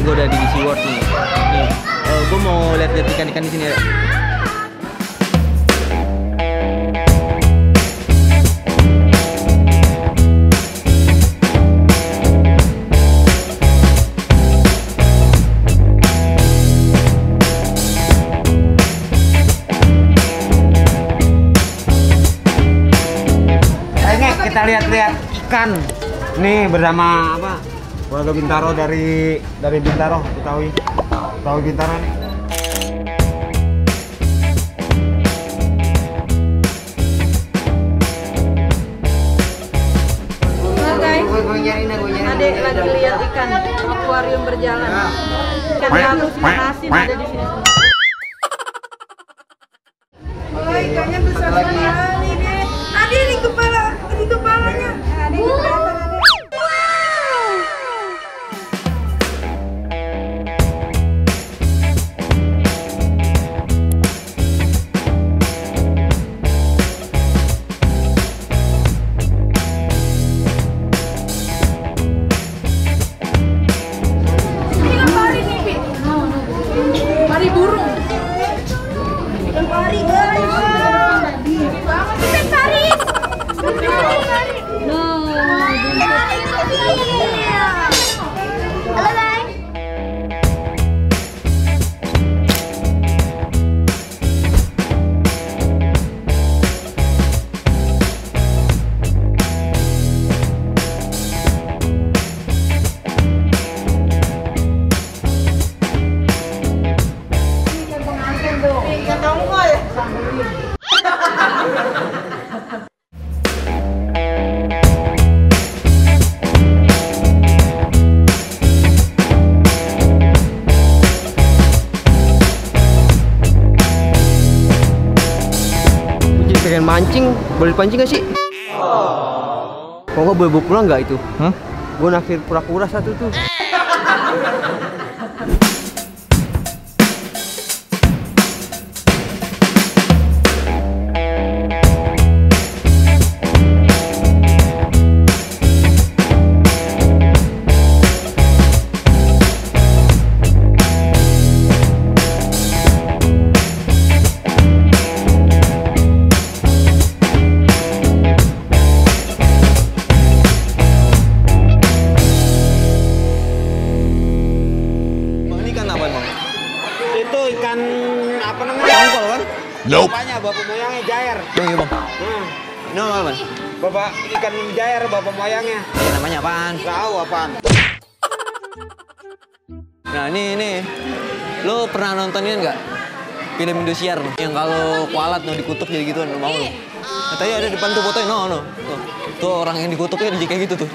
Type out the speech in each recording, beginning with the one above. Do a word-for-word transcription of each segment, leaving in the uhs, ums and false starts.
gue udah di SeaWorld nih. Nih, uh, gue mau lihat-lihat ikan-ikan di sini ya. Kita lihat-lihat ikan nih bersama apa warga Bintaro dari dari Bintaro, Betawi Betawi Bintaro nih. Halo guys, Adek lagi lihat ikan akuarium berjalan. Ikan halus, ikan asin ada di sini semua. Oh, ikannya besar sekali deh. Adek di kepala. Di kepalanya. Ada di kelihatan ada. Ini kan pari nih, Bi. Pari burung. Ikan pari, guys. Ikan pari. No. Halo guys. Ikan pengantin tuh. Ikan tongkol. Pengen mancing, boleh pancing gak sih? Oh. Kok gak boleh bawa pulang nggak itu? Hah? Gue naksir kura-kura satu tuh. Itu ikan apa namanya? Tongkol kan? Nope. Bapaknya, bapak moyangnya Jair. Oh iya bang. Hmm. Ini apa bang? Bapak ikan Jair, bapak moyangnya. Ini namanya apaan? Tahu apaan? Nah ini ini, lo pernah nontonin nggak film Indosiar yang kalau kualat no dikutuk jadi gituan, lo mau lo? Nah, tadi ada di depan tuh fotonya, no no. Tuh, tuh orang yang dikutuknya jadi kayak gitu tuh.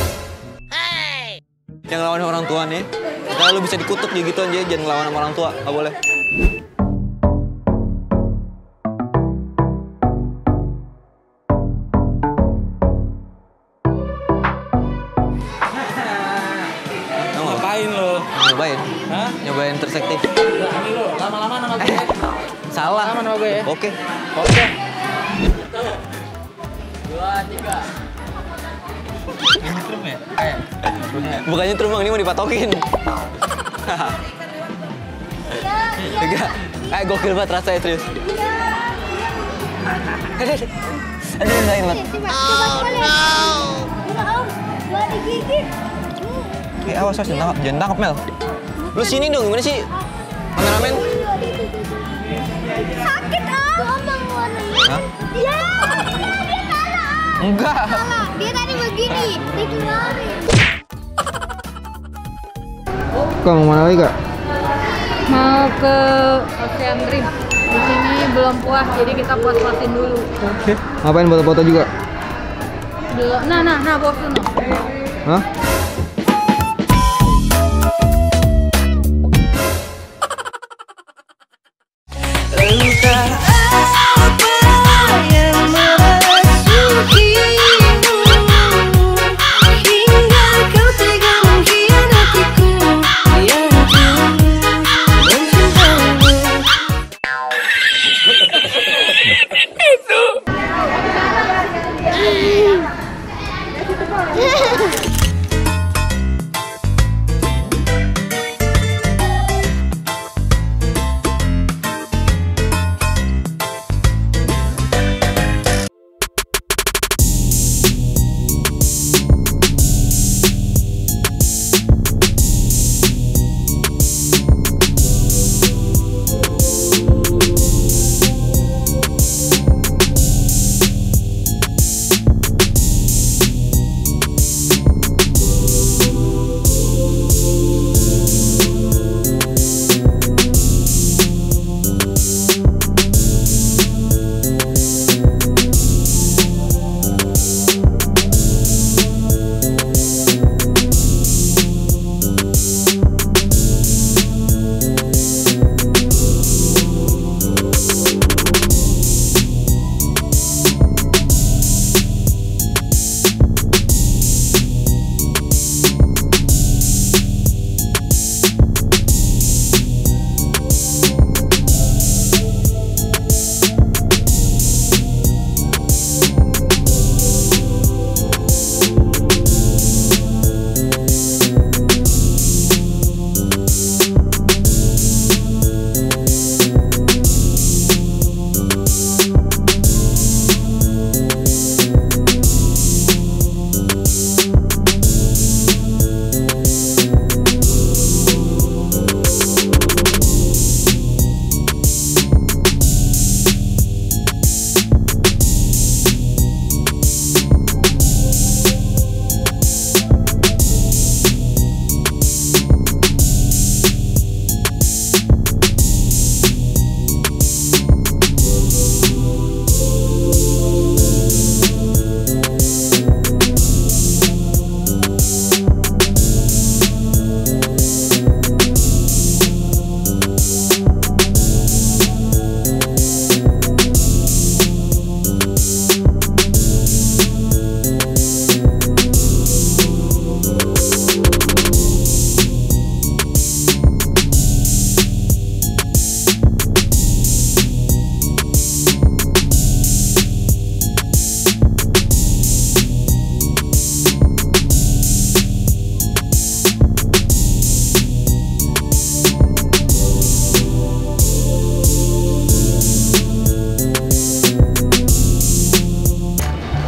Yang lawan orang tua nih. Kalau lu bisa dikutuk ya gitu aja, jangan ngelawan sama orang tua, nggak boleh. Ngapain lo? Nyobain? Hah? Nyobain tersektif. Ini lo, lama-lama nama gue. Eh, salah. Lama nama gue ya? Oke. Oke. Dua, tiga. Ini trum ya? Eh, Bukannya terus bang, ini mau dipatokin. Enggak. Eh, gokil banget rasanya, serius. Aduh, aduh, lain banget. Oh no. Gua digigit. Eh, awas, awas, jangan tangkap, jangan tangkap, Mel. Lu sini dong, gimana sih? Kameramen. Sakit ah. Ngomong warnanya. Hah? Ya, dia salah. Enggak. Salah. Dia tadi begini, dikeluarin. Kau mau mana lagi, Kak? Mau ke Ocean Dream. Di sini belum puas, jadi kita puas-puasin dulu. Oke. Ngapain foto-foto juga? Belum. Nah, nah, nah, bos tuh. Hah? Entah apa yang merasukimu hingga kau tega mengkhianatiku yang tulus mencintaimu. Itu.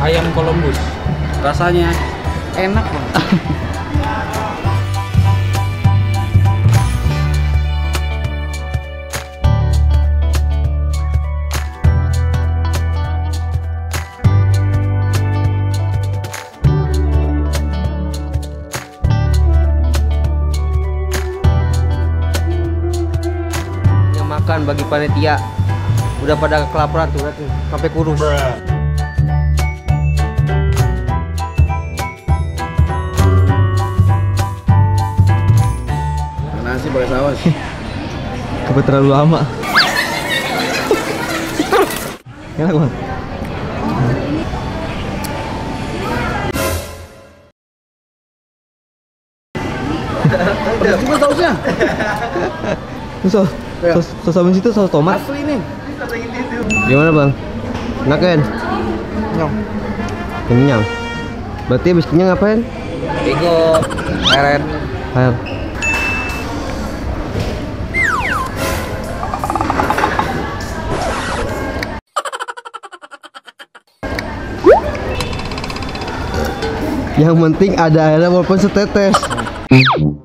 ayam Columbus. Rasanya enak banget. Makan bagi panitia udah pada kelaparan tuh, tuh sampai kurus. Nasi pakai saus. Kebet terlalu lama. Enak banget. Cuma sausnya. Sos, sos, sos abis itu sos tomat. Asli nih. Gimana bang? Enak kan? Nyong. Kenyang. Berarti habis kenyang ngapain? Bego. Keren. Ayo. Yang penting ada airnya walaupun setetes.